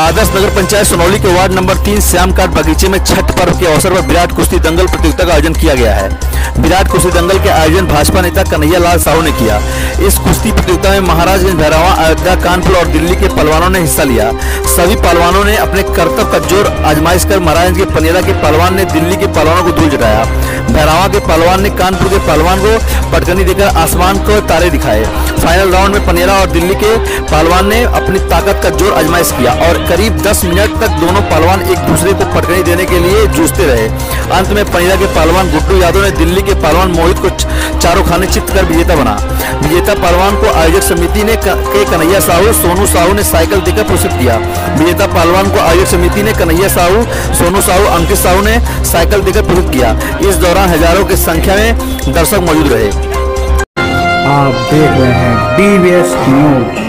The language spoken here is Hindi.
आदर्श नगर पंचायत सोनौली के वार्ड नंबर 3 श्यामकाट बगीचे में छठ पर्व के अवसर पर विराट कुश्ती दंगल प्रतियोगिता का आयोजन किया गया है। विराट कुश्ती दंगल के आयोजन भाजपा नेता कन्हैया लाल साहू ने किया। इस कुश्ती प्रतियोगिता में महाराजगंज, भैरवा, अयोध्या, कानपुर और दिल्ली के पहलवानों ने हिस्सा लिया। सभी पहलवानों ने अपने करतब का जोर आजमाइश कर महाराजगंज के पनेरा के पहलवान ने दिल्ली के पहलवानों को धूल चटाया। भैरवा के पहलवान ने कानपुर के पहलवान को पटकनी देकर आसमान को तारे दिखाए। फाइनल राउंड में पनेरा और दिल्ली के पहलवान ने अपनी ताकत का जोर आजमाइश किया और करीब 10 मिनट तक दोनों पहलवान एक दूसरे को पटकनी देने के लिए जूझते रहे। अंत में पनेरा के पहलवान गुड्डू यादव ने दिल्ली के पहलवान मोहित को चारों खाने चित कर विजेता बना। विजेता पहलवान को आयोजक समिति ने कन्हैया साहू, सोनू साहू ने साइकिल देकर पुरस्कृत किया। विजेता पहलवान को आयोजक समिति ने कन्हैया साहू, सोनू साहू, अंकित साहू ने साइकिल देकर पुरस्कृत किया। इस दौरान हजारों की संख्या में दर्शक मौजूद रहे। आप देख रहे हैं DVS न्यूज।